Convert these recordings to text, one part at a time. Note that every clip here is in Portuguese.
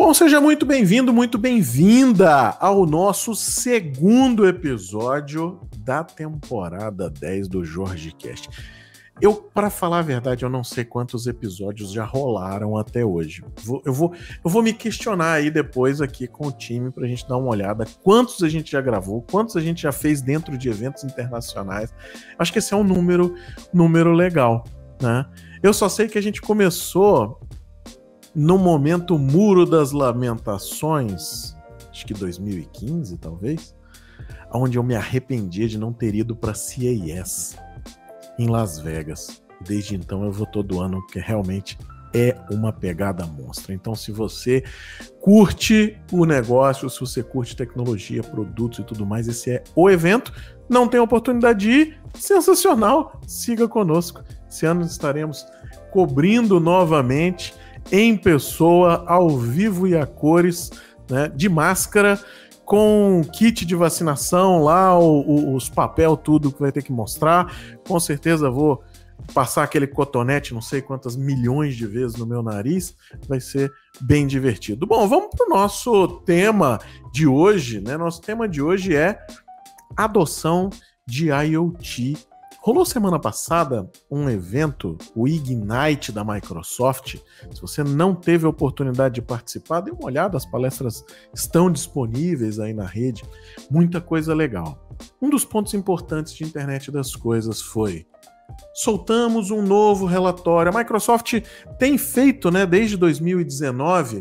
Bom, seja muito bem-vindo, muito bem-vinda ao nosso segundo episódio da temporada 10 do Jorge Cast. Para falar a verdade, eu não sei quantos episódios já rolaram até hoje. Eu vou me questionar aí depois aqui com o time pra gente dar uma olhada. Quantos a gente já gravou, quantos a gente já fez dentro de eventos internacionais. Acho que esse é um número legal, né? Eu só sei que a gente começou no momento Muro das Lamentações, acho que 2015 talvez, onde eu me arrependi de não ter ido para CES em Las Vegas. Desde então eu vou todo ano, porque realmente é uma pegada monstra. Então, se você curte o negócio, se você curte tecnologia, produtos e tudo mais, esse é o evento. Não tem oportunidade de ir? Sensacional! Siga conosco. Esse ano estaremos cobrindo novamente em pessoa, ao vivo e a cores, né, de máscara, com kit de vacinação lá, os papel, tudo que vai ter que mostrar. Com certeza vou passar aquele cotonete não sei quantas milhões de vezes no meu nariz. Vai ser bem divertido. Bom, vamos para o nosso tema de hoje, né? Nosso tema de hoje é adoção de IoT. Rolou semana passada um evento, o Ignite da Microsoft. Se você não teve a oportunidade de participar, dê uma olhada, as palestras estão disponíveis aí na rede. Muita coisa legal. Um dos pontos importantes de internet das coisas foi: soltamos um novo relatório. A Microsoft tem feito, né, desde 2019,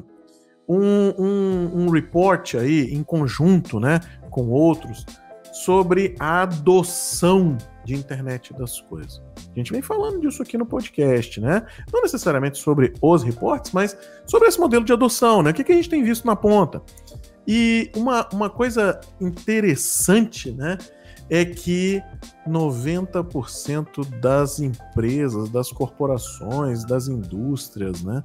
um report aí em conjunto, né, com outros, sobre a adoção de internet das coisas. A gente vem falando disso aqui no podcast, né? Não necessariamente sobre os reportes, mas sobre esse modelo de adoção, né? O que a gente tem visto na ponta? E uma coisa interessante, né, é que 90% das empresas, das corporações, das indústrias, né,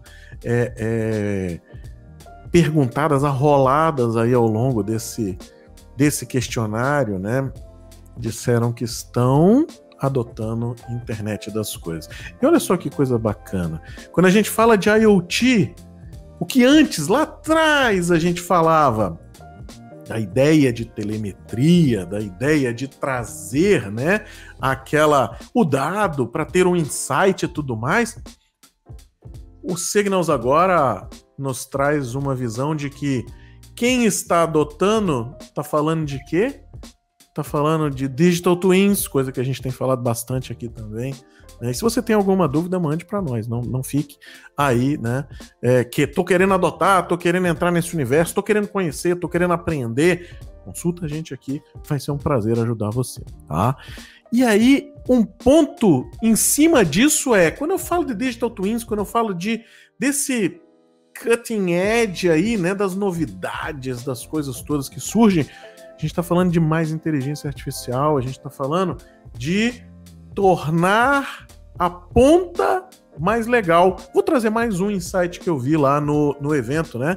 perguntadas, arroladas aí ao longo desse questionário, né, disseram que estão adotando internet das coisas. E olha só que coisa bacana. Quando a gente fala de IoT, o que antes, lá atrás, a gente falava da ideia de telemetria, da ideia de trazer, né, o dado para ter um insight e tudo mais, o Signals agora nos traz uma visão de que quem está adotando está falando de quê? Está falando de Digital Twins, coisa que a gente tem falado bastante aqui também, né? E se você tem alguma dúvida, mande para nós, não fique aí, né? Que tô querendo adotar, tô querendo entrar nesse universo, tô querendo conhecer, tô querendo aprender. Consulta a gente aqui, vai ser um prazer ajudar você, tá? E aí, um ponto em cima disso quando eu falo de Digital Twins, quando eu falo desse cutting edge aí, né, das novidades, das coisas todas que surgem, a gente está falando de mais inteligência artificial, a gente está falando de tornar a ponta mais legal. Vou trazer mais um insight que eu vi lá no evento, né?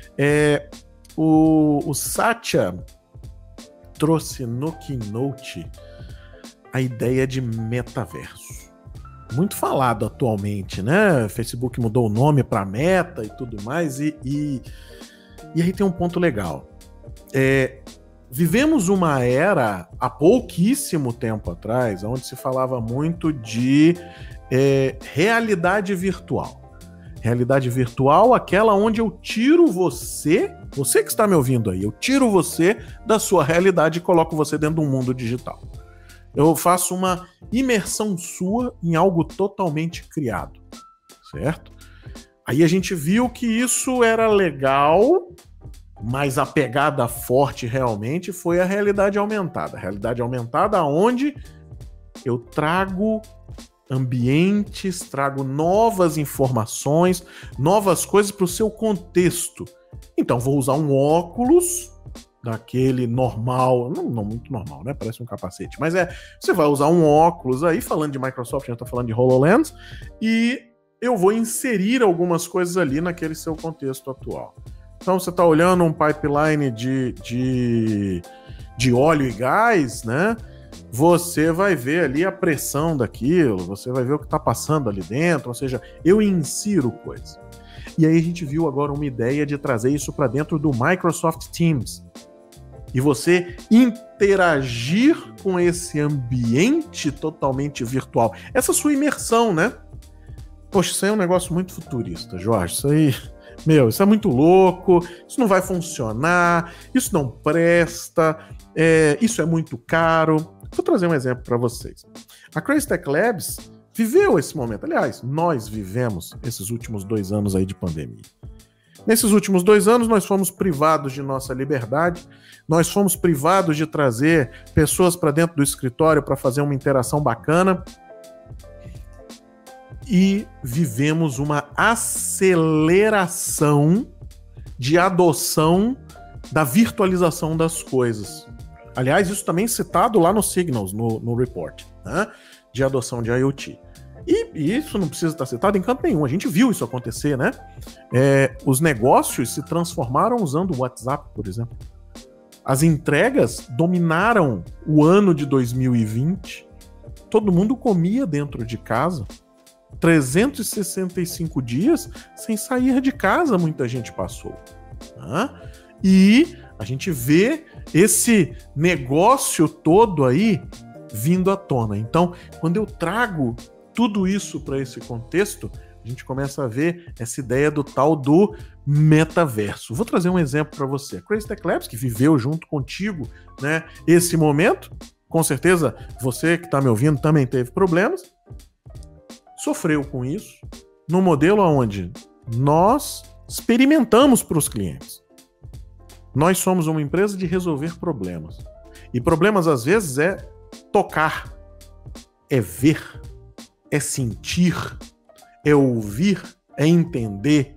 O Satya trouxe no Keynote a ideia de metaverso. Muito falado atualmente, né? Facebook mudou o nome para Meta e tudo mais, e aí tem um ponto legal. Vivemos uma era, há pouquíssimo tempo atrás, onde se falava muito de realidade virtual. Realidade virtual, aquela onde eu tiro você que está me ouvindo aí, eu tiro você da sua realidade e coloco você dentro de um mundo digital. Eu faço uma imersão sua em algo totalmente criado, certo? Aí a gente viu que isso era legal, mas a pegada forte realmente foi a realidade aumentada. A realidade aumentada onde eu trago ambientes, trago novas informações, novas coisas para o seu contexto. Então vou usar um óculos daquele normal, não muito normal, né? Parece um capacete, mas você vai usar um óculos aí, falando de Microsoft, a gente tá falando de HoloLens, e eu vou inserir algumas coisas ali naquele seu contexto atual. Então você está olhando um pipeline de óleo e gás, né? Você vai ver ali a pressão daquilo, você vai ver o que está passando ali dentro, ou seja, eu insiro coisas. E aí a gente viu agora uma ideia de trazer isso para dentro do Microsoft Teams. E você interagir com esse ambiente totalmente virtual. Essa sua imersão, né? Poxa, isso aí é um negócio muito futurista, Jorge. Isso aí, isso é muito louco, isso não vai funcionar, isso não presta, isso é muito caro. Vou trazer um exemplo para vocês. A Crazy Tech Labs viveu esse momento. Aliás, nós vivemos esses últimos 2 anos aí de pandemia. Nesses últimos 2 anos, nós fomos privados de nossa liberdade, nós fomos privados de trazer pessoas para dentro do escritório para fazer uma interação bacana e vivemos uma aceleração de adoção da virtualização das coisas. Aliás, isso também é citado lá no Signals, no report, né, de adoção de IoT. E isso não precisa estar citado em canto nenhum, a gente viu isso acontecer, né? Os negócios se transformaram usando o WhatsApp, por exemplo. As entregas dominaram o ano de 2020. Todo mundo comia dentro de casa. 365 dias sem sair de casa, muita gente passou. Né? E a gente vê esse negócio todo aí vindo à tona. Então, quando eu trago tudo isso para esse contexto, a gente começa a ver essa ideia do tal do metaverso. Vou trazer um exemplo para você. A Crazy Tech Labs, que viveu junto contigo, né, esse momento, com certeza você que está me ouvindo também teve problemas, sofreu com isso, no modelo onde nós experimentamos para os clientes. Nós somos uma empresa de resolver problemas. E problemas, às vezes, é tocar, é ver, é sentir, é ouvir, é entender,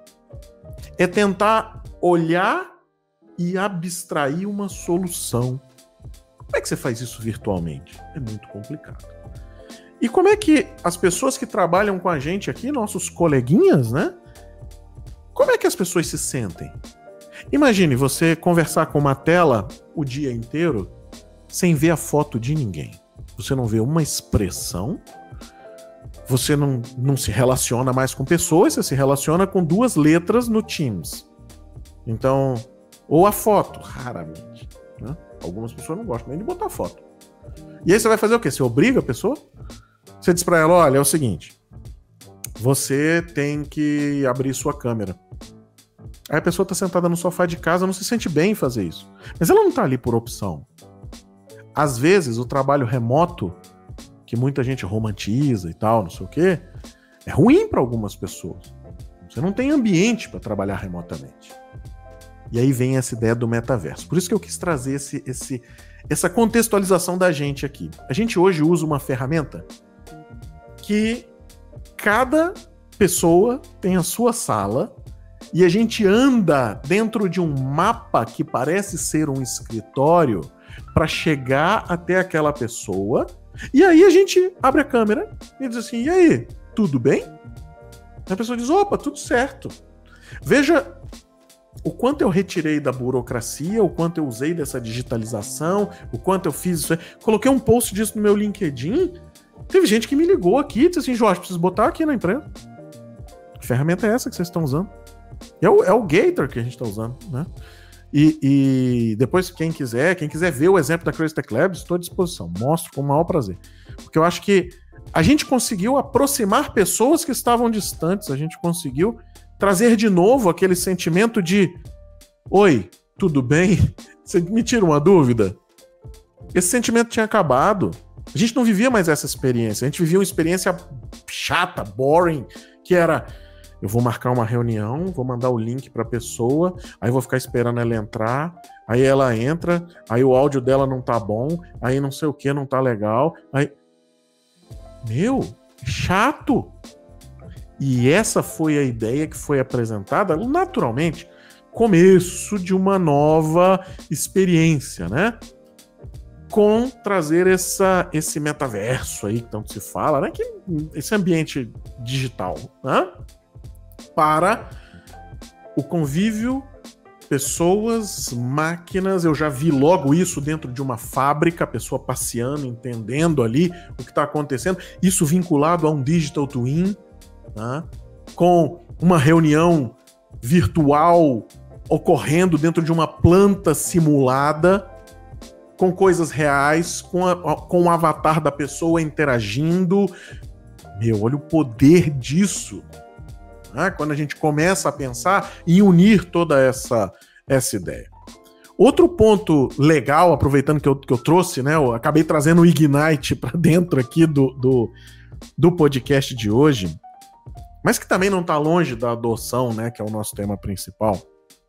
é tentar olhar e abstrair uma solução. Como é que você faz isso virtualmente? É muito complicado. E como é que as pessoas que trabalham com a gente aqui, nossos coleguinhas, né? Como é que as pessoas se sentem? Imagine você conversar com uma tela o dia inteiro sem ver a foto de ninguém. Você não vê uma expressão, você não se relaciona mais com pessoas, você se relaciona com 2 letras no Teams. Então, ou a foto, raramente. Né? Algumas pessoas não gostam nem de botar foto. E aí você vai fazer o quê? Você obriga a pessoa? Você diz pra ela, olha, é o seguinte, você tem que abrir sua câmera. Aí a pessoa tá sentada no sofá de casa, não se sente bem em fazer isso. Mas ela não tá ali por opção. Às vezes, o trabalho remoto, que muita gente romantiza e tal, não sei o quê, é ruim para algumas pessoas. Você não tem ambiente para trabalhar remotamente. E aí vem essa ideia do metaverso. Por isso que eu quis trazer essa contextualização da gente aqui. A gente hoje usa uma ferramenta que cada pessoa tem a sua sala e a gente anda dentro de um mapa que parece ser um escritório para chegar até aquela pessoa. E aí a gente abre a câmera e diz assim, e aí, tudo bem? A pessoa diz, opa, tudo certo. Veja o quanto eu retirei da burocracia, o quanto eu usei dessa digitalização, o quanto eu fiz isso aí. Coloquei um post disso no meu LinkedIn, teve gente que me ligou aqui e disse assim, Jorge, preciso botar aqui na empresa. Que ferramenta é essa que vocês estão usando? É o Gator que a gente está usando, né? E depois, quem quiser ver o exemplo da Crazy Tech Labs, estou à disposição, mostro com o maior prazer. Porque eu acho que a gente conseguiu aproximar pessoas que estavam distantes, a gente conseguiu trazer de novo aquele sentimento de oi, tudo bem? Você me tira uma dúvida? Esse sentimento tinha acabado. A gente não vivia mais essa experiência, a gente vivia uma experiência chata, boring, que era... Eu vou marcar uma reunião, vou mandar o link para a pessoa, aí vou ficar esperando ela entrar, aí ela entra, aí o áudio dela não tá bom, aí não sei o que, não tá legal, aí... chato! E essa foi a ideia que foi apresentada, naturalmente, começo de uma nova experiência, né? Com trazer esse metaverso aí, que tanto se fala, né? Esse ambiente digital, né? Para o convívio, pessoas, máquinas. Eu já vi logo isso dentro de uma fábrica, a pessoa passeando, entendendo ali o que está acontecendo. Isso vinculado a um digital twin, né? Com uma reunião virtual ocorrendo dentro de uma planta simulada, com coisas reais, com o avatar da pessoa interagindo. Meu, olha o poder disso. Quando a gente começa a pensar em unir toda essa ideia. Outro ponto legal, aproveitando que eu trouxe, né? Eu acabei trazendo o Ignite para dentro aqui do podcast de hoje, mas que também não está longe da adoção, né? Que é o nosso tema principal.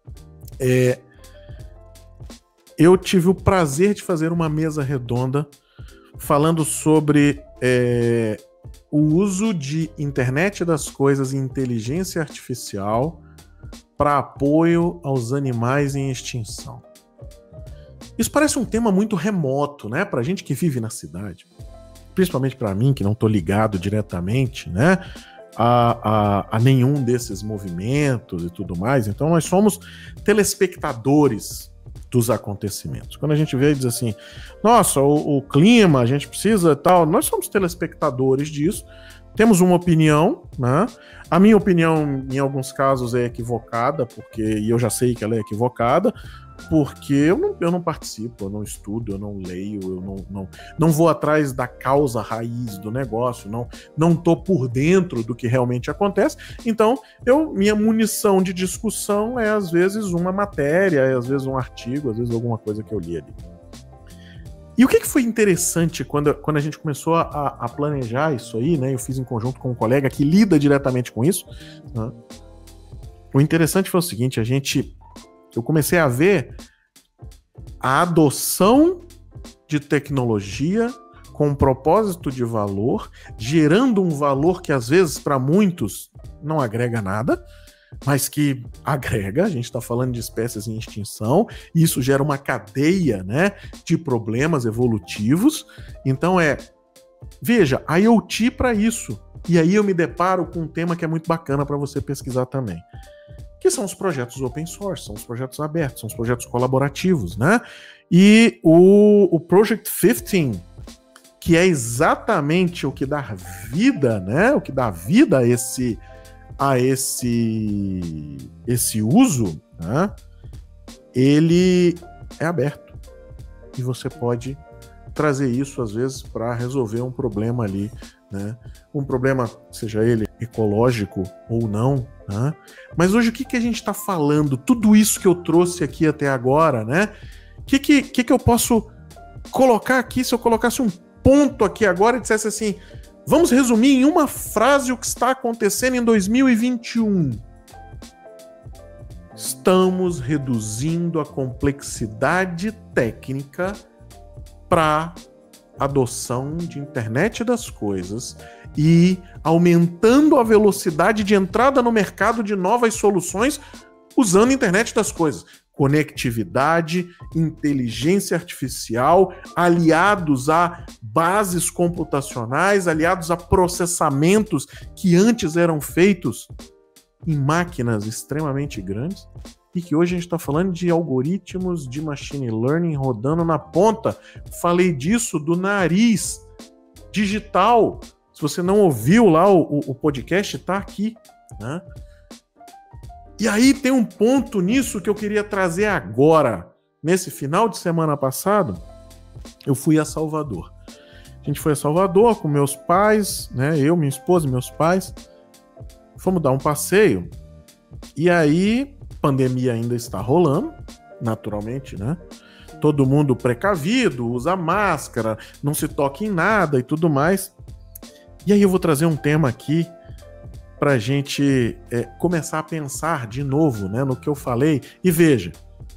Eu tive o prazer de fazer uma mesa redonda falando sobre o uso de internet das coisas e inteligência artificial para apoio aos animais em extinção. Isso parece um tema muito remoto, né? Pra gente que vive na cidade, principalmente para mim, que não tô ligado diretamente, né, a nenhum desses movimentos e tudo mais. Então nós somos telespectadores dos acontecimentos. Quando a gente vê e diz assim, nossa, o clima, a gente precisa tal, nós somos telespectadores disso, temos uma opinião, né? A minha opinião, em alguns casos, é equivocada, e eu já sei que ela é equivocada, porque eu não participo, eu não estudo, eu não leio, eu não vou atrás da causa raiz do negócio, não tô por dentro do que realmente acontece. Então, minha munição de discussão é, às vezes, uma matéria, é, às vezes, um artigo, às vezes, alguma coisa que eu li ali. E o que foi interessante quando a gente começou a planejar isso aí, né? Eu fiz em conjunto com um colega que lida diretamente com isso, né? O interessante foi o seguinte, eu comecei a ver a adoção de tecnologia com um propósito de valor, gerando um valor que às vezes para muitos não agrega nada, mas que agrega. A gente está falando de espécies em extinção, e isso gera uma cadeia, né, de problemas evolutivos. Então veja, a IoT para isso. E aí eu me deparo com um tema que é muito bacana para você pesquisar também, que são os projetos open source, são os projetos abertos, são os projetos colaborativos, né? E o Project 15, que é exatamente o que dá vida, né? O que dá vida a esse uso, né? Ele é aberto. E você pode trazer isso, às vezes, para resolver um problema ali, né? Um problema, seja ele ecológico ou não, né? Mas hoje o que a gente está falando? Tudo isso que eu trouxe aqui até agora, né? O que eu posso colocar aqui, se eu colocasse um ponto aqui agora e dissesse assim, vamos resumir em uma frase o que está acontecendo em 2021. Estamos reduzindo a complexidade técnica para adoção de internet das coisas e aumentando a velocidade de entrada no mercado de novas soluções usando a internet das coisas. Conectividade, inteligência artificial, aliados a bases computacionais, aliados a processamentos que antes eram feitos em máquinas extremamente grandes e que hoje a gente está falando de algoritmos de machine learning rodando na ponta. Falei disso do nariz digital. Se você não ouviu lá o podcast, está aqui, né? E aí tem um ponto nisso que eu queria trazer agora. Nesse final de semana passado, eu fui a Salvador. A gente foi a Salvador com meus pais, né? Eu, minha esposa e meus pais. Fomos dar um passeio. E aí, pandemia ainda está rolando, naturalmente, né? Todo mundo precavido, usa máscara, não se toca em nada e tudo mais. E aí eu vou trazer um tema aqui para a gente começar a pensar de novo, né, no que eu falei. E veja,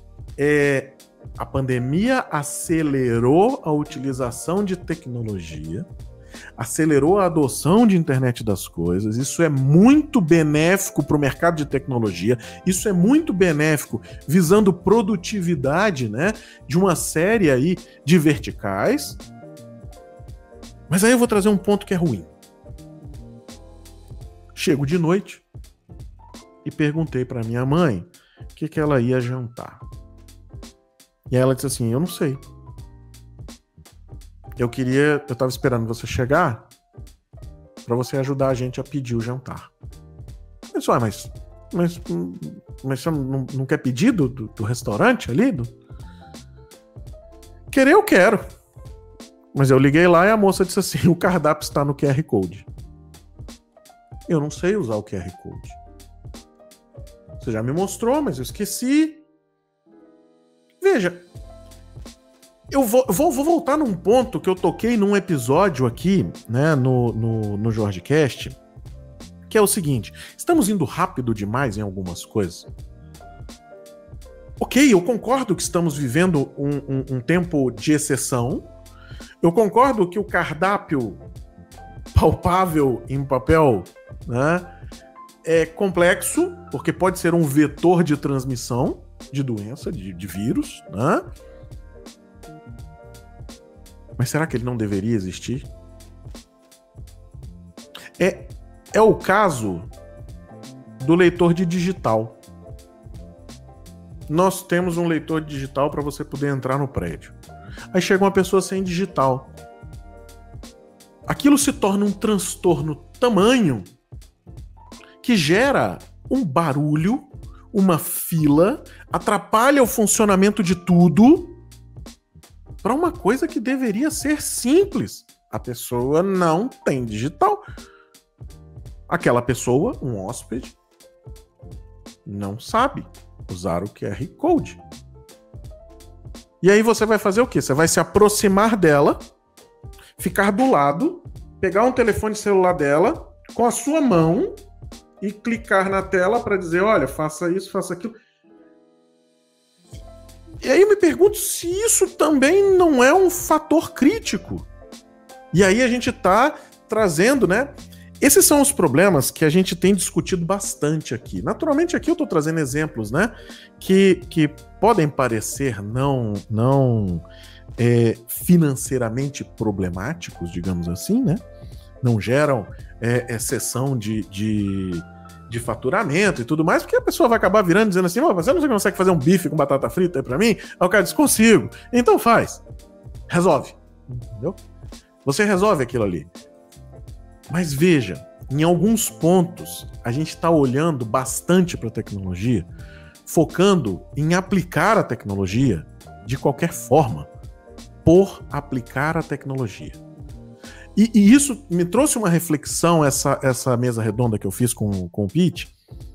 a pandemia acelerou a utilização de tecnologia, acelerou a adoção de internet das coisas. Isso é muito benéfico para o mercado de tecnologia, isso é muito benéfico visando produtividade, né, de uma série aí de verticais. Mas aí eu vou trazer um ponto que é ruim. Chego de noite e perguntei para minha mãe o que ela ia jantar. E ela disse assim, eu não sei. Eu estava esperando você chegar para você ajudar a gente a pedir o jantar. Mas você não quer pedir do restaurante ali? Querer eu quero. Mas eu liguei lá e a moça disse assim, o cardápio está no QR Code. Eu não sei usar o QR Code. Você já me mostrou, mas eu esqueci. Veja, eu vou voltar num ponto que eu toquei num episódio aqui, né, no JorgeCast, que é o seguinte, estamos indo rápido demais em algumas coisas. Ok, eu concordo que estamos vivendo um tempo de exceção, eu concordo que o cardápio palpável em papel, né, é complexo, porque pode ser um vetor de transmissão de doença, de vírus, né? Mas será que ele não deveria existir? É o caso do leitor de digital. Nós temos um leitor digital para você poder entrar no prédio. Aí chega uma pessoa sem digital. Aquilo se torna um transtorno tamanho que gera um barulho, uma fila, atrapalha o funcionamento de tudo para uma coisa que deveria ser simples. A pessoa não tem digital. Aquela pessoa, um hóspede, não sabe usar o QR Code. E aí você vai fazer o quê? Você vai se aproximar dela, ficar do lado, pegar um telefone celular dela com a sua mão e clicar na tela para dizer, olha, faça isso, faça aquilo. E aí eu me pergunto se isso também não é um fator crítico. E aí a gente está trazendo, né? Esses são os problemas que a gente tem discutido bastante aqui. Naturalmente aqui eu estou trazendo exemplos, né? Que podem parecer não financeiramente problemáticos, digamos assim, né? Não geram exceção de faturamento e tudo mais, porque a pessoa vai acabar virando dizendo assim, você não consegue fazer um bife com batata frita aí pra mim? Aí o cara diz, consigo. Então faz. Resolve. Entendeu? Você resolve aquilo ali. Mas veja, em alguns pontos, a gente está olhando bastante para a tecnologia, focando em aplicar a tecnologia de qualquer forma, por aplicar a tecnologia. E isso me trouxe uma reflexão, essa mesa redonda que eu fiz com o Pete,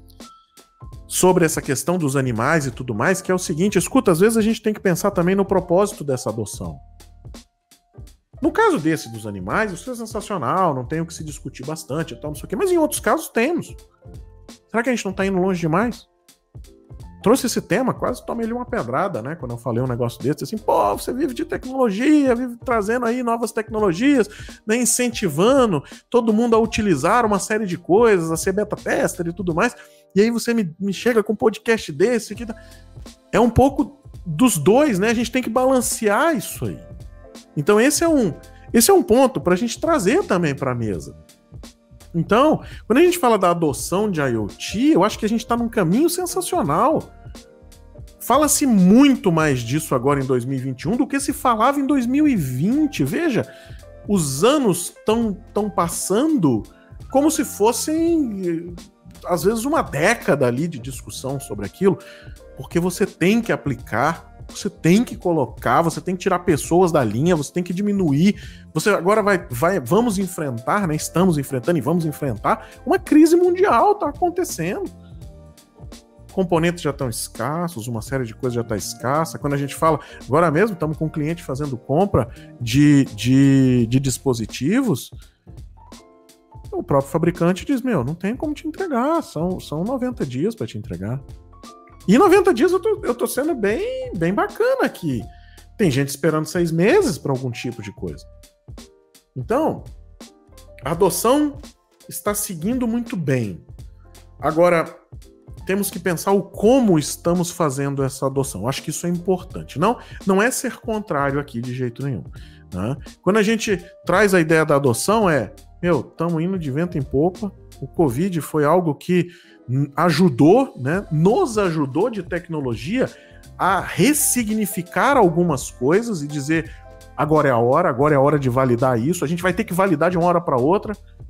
sobre essa questão dos animais e tudo mais, que é o seguinte, escuta, às vezes a gente tem que pensar também no propósito dessa adoção. No caso desse dos animais, isso é sensacional, não tem o que se discutir bastante e tal, não sei o quê, mas em outros casos temos. Será que a gente não tá indo longe demais? Trouxe esse tema, quase tomei ali uma pedrada, né? Quando eu falei um negócio desse, assim, pô, você vive de tecnologia, vive trazendo aí novas tecnologias, né? Incentivando todo mundo a utilizar uma série de coisas, a ser beta tester e tudo mais, e aí você me chega com um podcast desse, que é um pouco dos dois, né? A gente tem que balancear isso aí. Então esse é um ponto para a gente trazer também para a mesa. Então, quando a gente fala da adoção de IoT, eu acho que a gente está num caminho sensacional. Fala-se muito mais disso agora em 2021 do que se falava em 2020. Veja, os anos estão passando como se fossem, às vezes, uma década ali de discussão sobre aquilo, porque você tem que aplicar, você tem que colocar, você tem que tirar pessoas da linha, você tem que diminuir. Você agora vamos enfrentar, né? Estamos enfrentando e vamos enfrentar uma crise mundial, tá acontecendo. Componentes já estão escassos, uma série de coisas já está escassa. Quando a gente fala, agora mesmo estamos com um cliente fazendo compra de dispositivos, o próprio fabricante diz, não tem como te entregar, são 90 dias para te entregar. E em 90 dias eu tô sendo bem bacana aqui. Tem gente esperando 6 meses para algum tipo de coisa. Então, a adoção está seguindo muito bem. Agora, temos que pensar o como estamos fazendo essa adoção. Acho que isso é importante. Não é ser contrário aqui de jeito nenhum. Né? Quando a gente traz a ideia da adoção estamos indo de vento em popa. O Covid foi algo que ajudou, né, nos ajudou de tecnologia a ressignificar algumas coisas e dizer agora é a hora de validar isso, a gente vai ter que validar de uma hora para outra.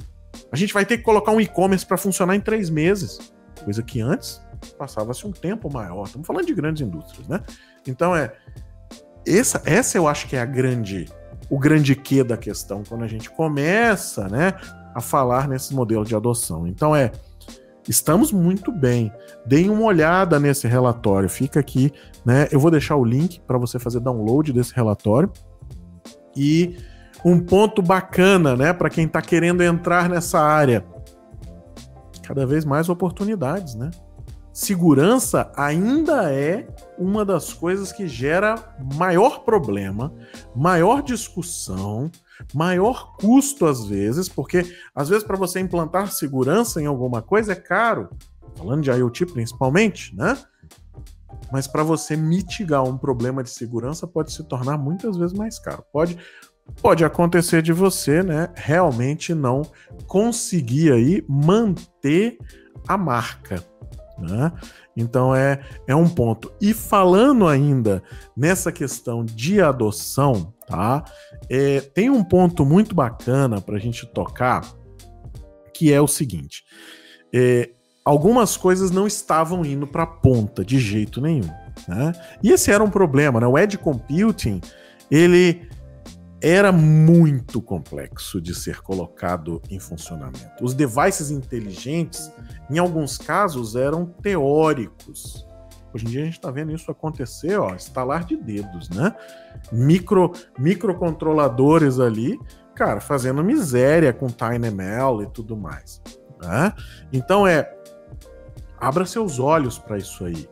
A gente vai ter que colocar um e-commerce para funcionar em 3 meses, coisa que antes passava-se um tempo maior. Estamos falando de grandes indústrias, né? Então essa eu acho que é o grande quê da questão, quando a gente começa, né, a falar nesse modelo de adoção. Então estamos muito bem. Deem uma olhada nesse relatório, fica aqui, né? Eu vou deixar o link para você fazer download desse relatório. E um ponto bacana, né, para quem está querendo entrar nessa área, cada vez mais oportunidades, né? Segurança ainda é uma das coisas que gera maior problema, maior discussão, maior custo às vezes, porque às vezes para você implantar segurança em alguma coisa é caro, falando de IoT principalmente, né? Mas para você mitigar um problema de segurança pode se tornar muitas vezes mais caro. Pode acontecer de você, né, realmente não conseguir aí manter a marca, né? Então é um ponto. E falando ainda nessa questão de adoção, tá? Tem um ponto muito bacana para a gente tocar, que é o seguinte: algumas coisas não estavam indo para a ponta de jeito nenhum, né? E esse era um problema, né? O Edge Computing, ele era muito complexo de ser colocado em funcionamento. Os devices inteligentes, em alguns casos, eram teóricos. Hoje em dia a gente está vendo isso acontecer, estalar de dedos, né? Microcontroladores ali, cara, fazendo miséria com TinyML e tudo mais, né? Então abra seus olhos para isso aí.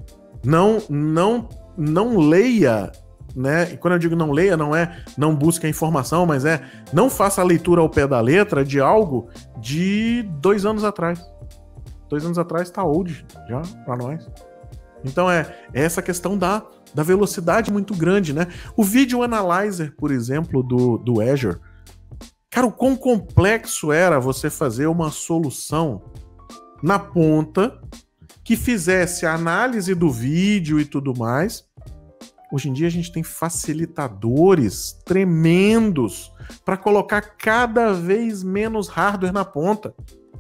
Não leia, né? E quando eu digo não leia, não busque a informação, mas não faça a leitura ao pé da letra de algo de 2 anos atrás. 2 anos atrás tá old já para nós. Então essa questão da velocidade muito grande, né? O Video Analyzer, por exemplo, do Azure, cara, o quão complexo era você fazer uma solução na ponta que fizesse a análise do vídeo e tudo mais. Hoje em dia a gente tem facilitadores tremendos para colocar cada vez menos hardware na ponta.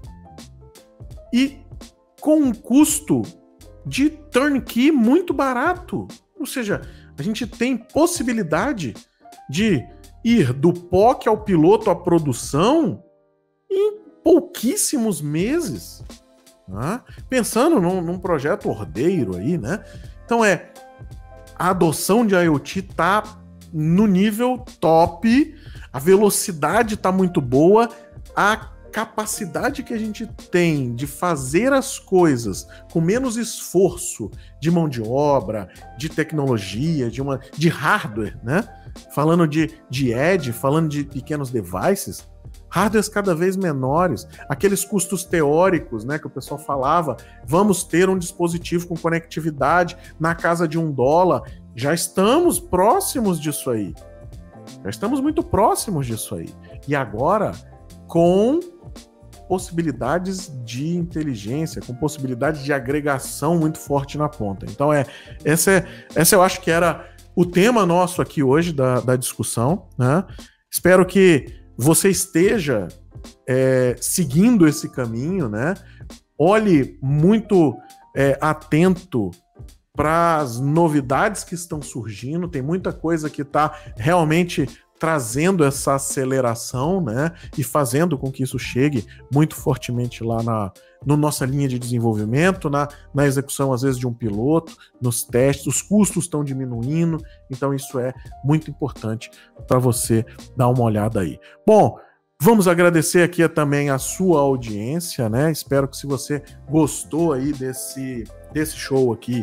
E com um custo de turnkey muito barato. Ou seja, a gente tem possibilidade de ir do POC ao piloto à produção em pouquíssimos meses. Né? Pensando num projeto ordeiro aí, né? Então a adoção de IoT tá no nível top, a velocidade tá muito boa, a capacidade que a gente tem de fazer as coisas com menos esforço de mão de obra, de tecnologia, de hardware, né? Falando de edge, falando de pequenos devices, hardwares cada vez menores, aqueles custos teóricos, né, que o pessoal falava, vamos ter um dispositivo com conectividade na casa de $1, já estamos próximos disso aí, já estamos muito próximos disso aí, e agora com possibilidades de inteligência, com possibilidades de agregação muito forte na ponta. Então essa eu acho que era o tema nosso aqui hoje da discussão, né? Espero que você esteja seguindo esse caminho, né? Olhe muito atento para as novidades que estão surgindo, tem muita coisa que está realmente trazendo essa aceleração, né? E fazendo com que isso chegue muito fortemente lá na nossa linha de desenvolvimento, na execução, às vezes, de um piloto, nos testes, os custos estão diminuindo, então isso é muito importante para você dar uma olhada aí. Bom, vamos agradecer aqui também a sua audiência, né? Espero que, se você gostou aí desse show aqui,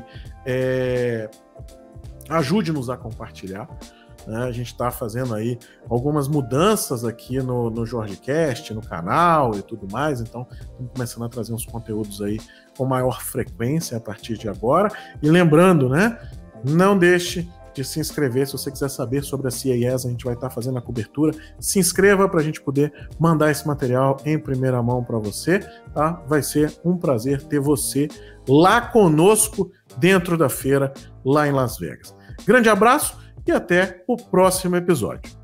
ajude-nos a compartilhar. A gente está fazendo aí algumas mudanças aqui no JorgeCast, no canal e tudo mais, então estamos começando a trazer uns conteúdos aí com maior frequência a partir de agora. E lembrando, né, não deixe de se inscrever. Se você quiser saber sobre a CES, a gente vai estar fazendo a cobertura. Se inscreva para a gente poder mandar esse material em primeira mão para você, tá? Vai ser um prazer ter você lá conosco dentro da feira, lá em Las Vegas. Grande abraço e até o próximo episódio.